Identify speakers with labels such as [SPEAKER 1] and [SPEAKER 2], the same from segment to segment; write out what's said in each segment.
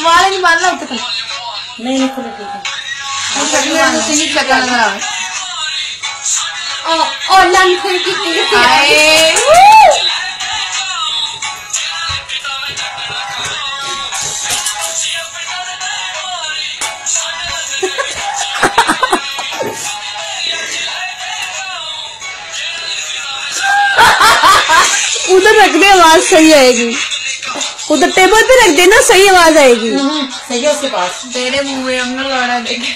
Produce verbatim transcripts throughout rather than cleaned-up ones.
[SPEAKER 1] वाले नहीं बांधना होता।
[SPEAKER 2] नहीं नहीं खुले ठीक है।
[SPEAKER 1] शक्ल नजर आवे
[SPEAKER 2] और लन फिर की
[SPEAKER 1] आए
[SPEAKER 3] उधर रख दे, आवाज सही आएगी। उधर टेबल पे रख देना, सही आवाज आएगी।
[SPEAKER 2] सही है उसके पास।
[SPEAKER 1] तेरे मुंह में हमने लड़ा देखे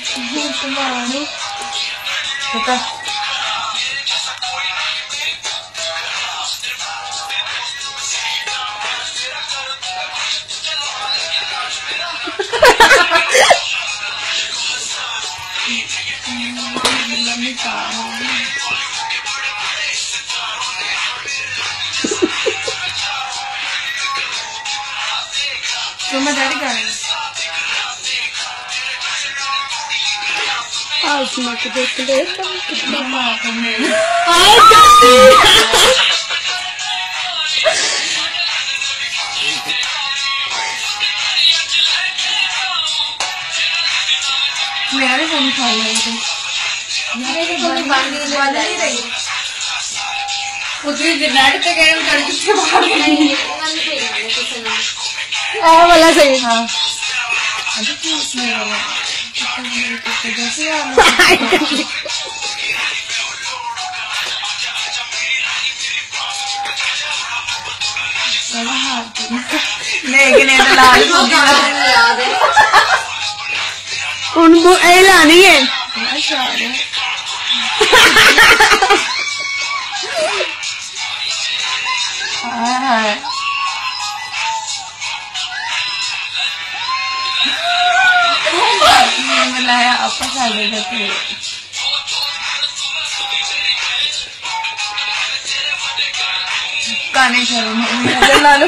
[SPEAKER 1] तो मैं डैडी कर रही
[SPEAKER 3] आसमां को देख ले
[SPEAKER 1] कितना माफ है मेरी। मेरा भी फोन उठा लिया मेरे फोन बांधने वाला नहीं रही उतनी नेट पे गए लड़की से बाहर नहीं
[SPEAKER 3] आ वाला सही।
[SPEAKER 1] हाँ अभी क्यों उसमें वाला जैसे नहीं नहीं तो लाल याद है
[SPEAKER 3] उनको ऐलानी है।
[SPEAKER 1] अच्छा हाँ मिलाया आपस आ गए थे गाने चलो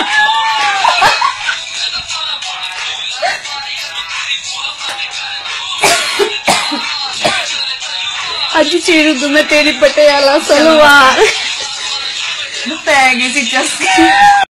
[SPEAKER 3] अज चीरू तुम्हें तेरी पटियाला सलवार
[SPEAKER 1] पैगी सी चस्की